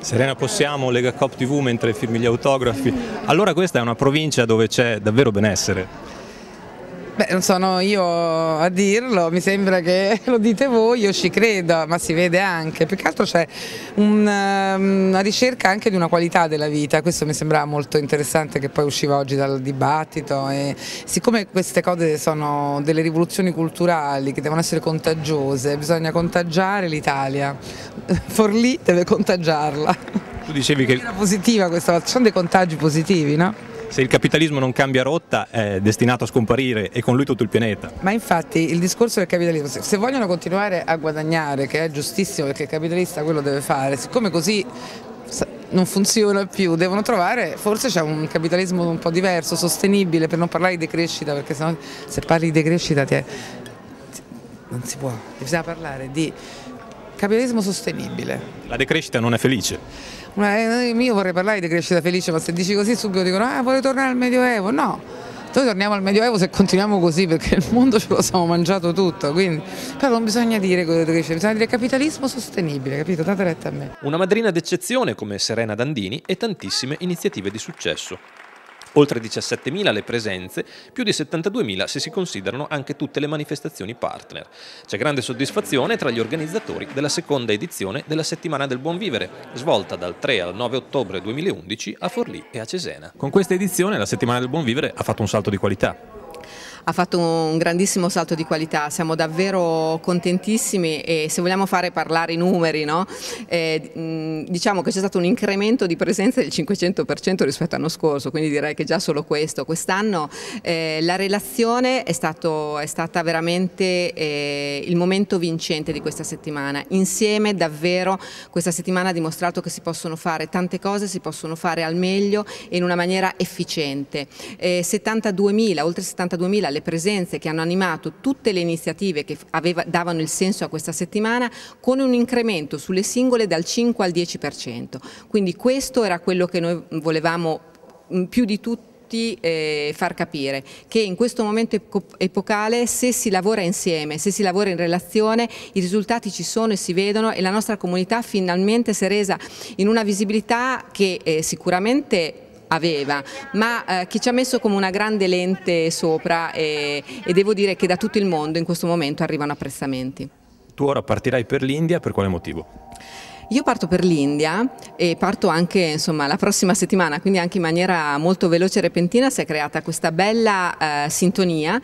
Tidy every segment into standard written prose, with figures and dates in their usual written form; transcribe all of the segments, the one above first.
Serena Possiamo, Lega Coop TV mentre firmi gli autografi. Allora questa è una provincia dove c'è davvero benessere. Beh, non sono io a dirlo, mi sembra che lo dite voi, io ci credo, ma si vede anche. Più che altro c'è una ricerca anche di una qualità della vita, questo mi sembrava molto interessante che poi usciva oggi dal dibattito. E siccome queste cose sono delle rivoluzioni culturali che devono essere contagiose, bisogna contagiare l'Italia, Forlì deve contagiarla. Tu dicevi che Era positiva questa volta, sono dei contagi positivi, no? se il capitalismo non cambia rotta è destinato a scomparire e con lui tutto il pianeta. Ma infatti il discorso del capitalismo, se vogliono continuare a guadagnare, che è giustissimo perché il capitalista quello deve fare, siccome così non funziona più, devono trovare, forse c'è un capitalismo un po' diverso, sostenibile, per non parlare di decrescita, perché sennò se parli di decrescita non si può, bisogna parlare di capitalismo sostenibile. La decrescita non è felice. Io vorrei parlare di decrescita felice, ma se dici così subito dicono vorrei tornare al Medioevo. No, noi torniamo al Medioevo se continuiamo così, perché il mondo ce lo siamo mangiato tutto, quindi però non bisogna dire decrescita, bisogna dire capitalismo sostenibile, capito? Date retta a me. Una madrina d'eccezione come Serena Dandini e tantissime iniziative di successo. Oltre 17.000 le presenze, più di 72.000 se si considerano anche tutte le manifestazioni partner. C'è grande soddisfazione tra gli organizzatori della seconda edizione della Settimana del Buon Vivere, svolta dal 3 al 9 ottobre 2011 a Forlì e a Cesena. Con questa edizione la Settimana del Buon Vivere ha fatto un salto di qualità. Ha fatto un grandissimo salto di qualità, siamo davvero contentissimi e se vogliamo fare parlare i numeri, no? Diciamo che c'è stato un incremento di presenza del 500% rispetto all'anno scorso, quindi direi che già solo questo. Quest'anno la relazione è stata veramente il momento vincente di questa settimana. Insieme davvero questa settimana ha dimostrato che si possono fare tante cose, si possono fare al meglio e in una maniera efficiente. 72.000, oltre 72.000 le presenze che hanno animato tutte le iniziative che davano il senso a questa settimana, con un incremento sulle singole dal 5 al 10%. Quindi questo era quello che noi volevamo più di tutti far capire, che in questo momento epocale, se si lavora insieme, se si lavora in relazione, i risultati ci sono e si vedono e la nostra comunità finalmente si è resa in una visibilità che sicuramente aveva, ma che ci ha messo come una grande lente sopra e devo dire che da tutto il mondo in questo momento arrivano apprezzamenti. Tu ora partirai per l'India, per quale motivo? Io parto per l'India e parto anche insomma, la prossima settimana, quindi anche in maniera molto veloce e repentina si è creata questa bella sintonia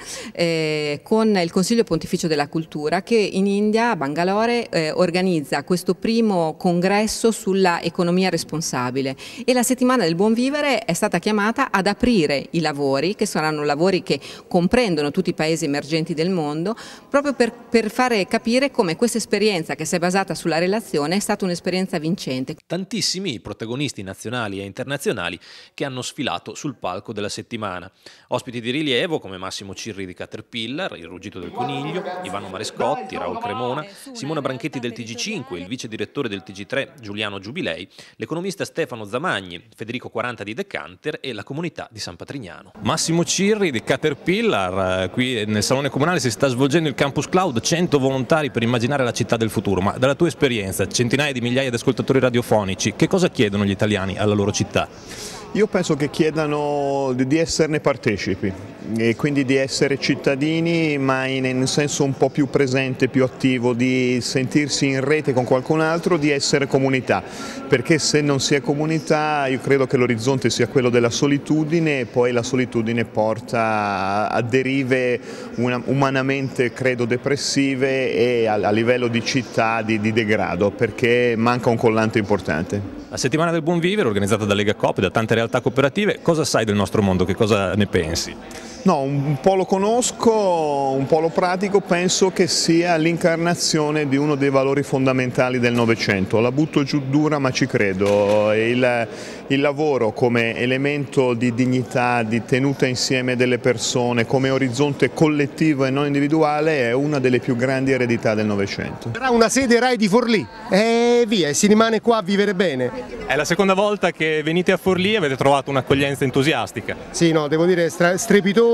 con il Consiglio Pontificio della Cultura che in India, a Bangalore, organizza questo primo congresso sulla economia responsabile e la settimana del buon vivere è stata chiamata ad aprire i lavori, che saranno lavori che comprendono tutti i paesi emergenti del mondo, proprio per fare capire come questa esperienza che si è basata sulla relazione è stata un'esperienza vincente. Tantissimi i protagonisti nazionali e internazionali che hanno sfilato sul palco della settimana. Ospiti di rilievo come Massimo Cirri di Caterpillar, Il Ruggito del Coniglio, Ivano Marescotti, Raul Cremona, Simona Branchetti del TG5, il vice direttore del TG3 Giuliano Giubilei, l'economista Stefano Zamagni, Federico 40 di Decanter e la comunità di San Patrignano. Massimo Cirri di Caterpillar, qui nel Salone Comunale si sta svolgendo il Campus Cloud, 100 volontari per immaginare la città del futuro, ma dalla tua esperienza, centinaia di migliaia di ascoltatori radiofonici, che cosa chiedono gli italiani alla loro città? Io penso che chiedano di esserne partecipi e quindi di essere cittadini, ma in senso un po' più presente, più attivo, di sentirsi in rete con qualcun altro, di essere comunità, perché se non si è comunità io credo che l'orizzonte sia quello della solitudine e poi la solitudine porta a derive umanamente credo depressive e a livello di città di degrado, perché manca un collante importante. La Settimana del Buon Vivere, organizzata da Lega Coop e da tante realtà cooperative, cosa sai del nostro mondo, che cosa ne pensi? No, un po' lo conosco, un po' lo pratico, penso che sia l'incarnazione di uno dei valori fondamentali del Novecento. La butto giù dura ma ci credo, il lavoro come elemento di dignità, di tenuta insieme delle persone, come orizzonte collettivo e non individuale è una delle più grandi eredità del Novecento. Sarà una sede Rai di Forlì e via, si rimane qua a vivere bene. È la seconda volta che venite a Forlì e avete trovato un'accoglienza entusiastica. Sì, no, devo dire strepitoso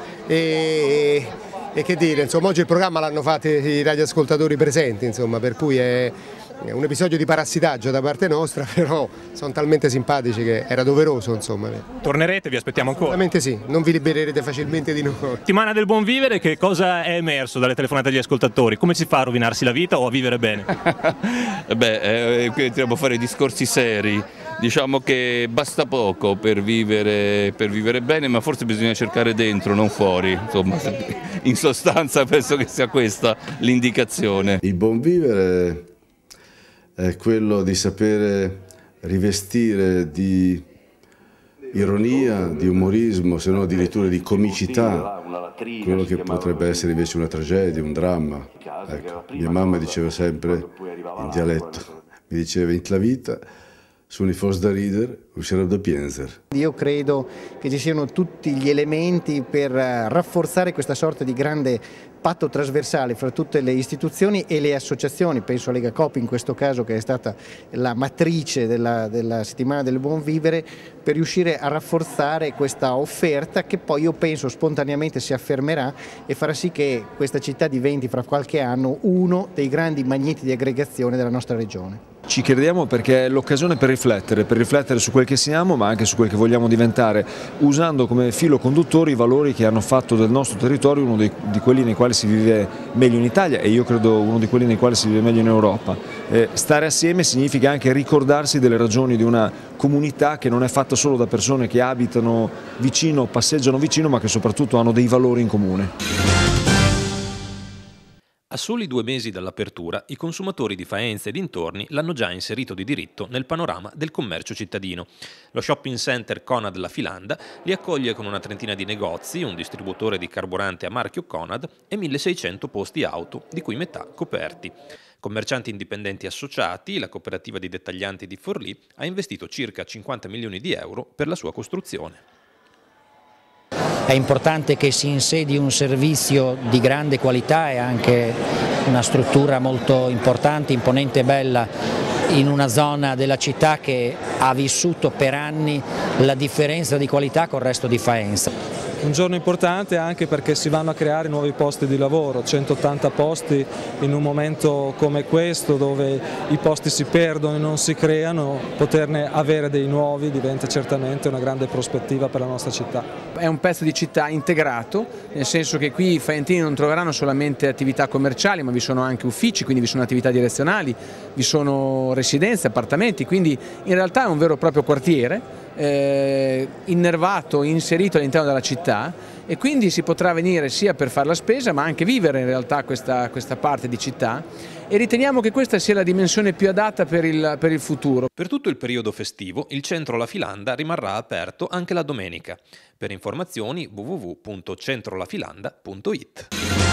e che dire, insomma oggi il programma l'hanno fatto i radioascoltatori presenti, insomma, per cui è È un episodio di parassitaggio da parte nostra, però sono talmente simpatici che era doveroso, insomma. Tornerete, vi aspettiamo ancora. Assolutamente sì, non vi libererete facilmente di noi. Settimana del buon vivere, che cosa è emerso dalle telefonate degli ascoltatori? Come si fa a rovinarsi la vita o a vivere bene? Qui dobbiamo fare discorsi seri. Diciamo che basta poco per vivere bene, ma forse bisogna cercare dentro, non fuori. Insomma, in sostanza penso che sia questa l'indicazione. Il buon vivere è quello di sapere rivestire di ironia, di umorismo, se non addirittura di comicità, quello che potrebbe essere invece una tragedia, un dramma. Ecco, mia mamma diceva sempre in dialetto, mi diceva in la vita, se non fosse da ridere, uscirà da piangere. Io credo che ci siano tutti gli elementi per rafforzare questa sorta di grande patto trasversale fra tutte le istituzioni e le associazioni, penso a Lega Coop in questo caso, che è stata la matrice della settimana del buon vivere, per riuscire a rafforzare questa offerta che poi io penso spontaneamente si affermerà e farà sì che questa città diventi fra qualche anno uno dei grandi magneti di aggregazione della nostra regione. Ci crediamo perché è l'occasione per riflettere su quel che siamo, ma anche su quel che vogliamo diventare, usando come filo conduttore i valori che hanno fatto del nostro territorio uno di quelli nei quali si vive meglio in Italia e io credo uno di quelli nei quali si vive meglio in Europa. Stare assieme significa anche ricordarsi delle ragioni di una comunità che non è fatta solo da persone che abitano vicino, passeggiano vicino, ma che soprattutto hanno dei valori in comune. A soli 2 mesi dall'apertura, i consumatori di Faenza e dintorni l'hanno già inserito di diritto nel panorama del commercio cittadino. Lo shopping center Conad La Filanda li accoglie con una trentina di negozi, un distributore di carburante a marchio Conad e 1600 posti auto, di cui metà coperti. Commercianti indipendenti associati, la cooperativa di dettaglianti di Forlì ha investito circa 50 milioni di euro per la sua costruzione. È importante che si insedi un servizio di grande qualità e anche una struttura molto importante, imponente e bella in una zona della città che ha vissuto per anni la differenza di qualità col resto di Faenza. Un giorno importante anche perché si vanno a creare nuovi posti di lavoro, 180 posti in un momento come questo dove i posti si perdono e non si creano, poterne avere dei nuovi diventa certamente una grande prospettiva per la nostra città. È un pezzo di città integrato, nel senso che qui i faentini non troveranno solamente attività commerciali, ma vi sono anche uffici, quindi vi sono attività direzionali, vi sono residenze, appartamenti, quindi in realtà è un vero e proprio quartiere innervato, inserito all'interno della città e quindi si potrà venire sia per fare la spesa ma anche vivere in realtà questa parte di città e riteniamo che questa sia la dimensione più adatta per il futuro. Per tutto il periodo festivo il centro La Filanda rimarrà aperto anche la domenica. Per informazioni www.centrolafilanda.it.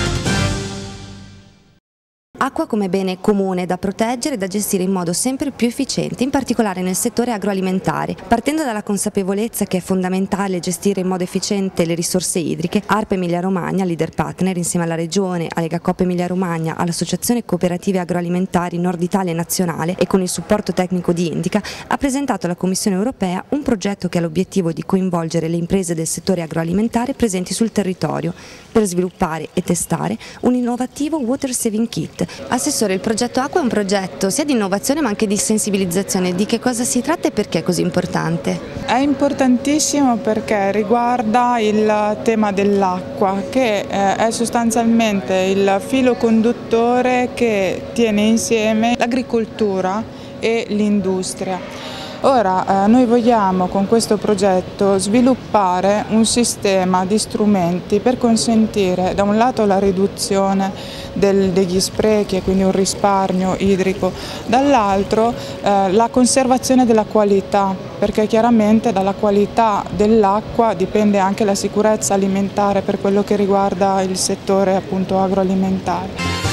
Acqua come bene comune da proteggere e da gestire in modo sempre più efficiente, in particolare nel settore agroalimentare. Partendo dalla consapevolezza che è fondamentale gestire in modo efficiente le risorse idriche, ARP Emilia Romagna, leader partner insieme alla Regione, a Lega Coop Emilia Romagna, all'Associazione Cooperative Agroalimentari Nord Italia Nazionale e con il supporto tecnico di Indica, ha presentato alla Commissione Europea un progetto che ha l'obiettivo di coinvolgere le imprese del settore agroalimentare presenti sul territorio per sviluppare e testare un innovativo Water Saving Kit. Assessore, il progetto Acqua è un progetto sia di innovazione ma anche di sensibilizzazione. Di che cosa si tratta e perché è così importante? È importantissimo perché riguarda il tema dell'acqua, che è sostanzialmente il filo conduttore che tiene insieme l'agricoltura e l'industria. Ora noi vogliamo con questo progetto sviluppare un sistema di strumenti per consentire da un lato la riduzione degli sprechi e quindi un risparmio idrico, dall'altro la conservazione della qualità, perché chiaramente dalla qualità dell'acqua dipende anche la sicurezza alimentare per quello che riguarda il settore appunto agroalimentare.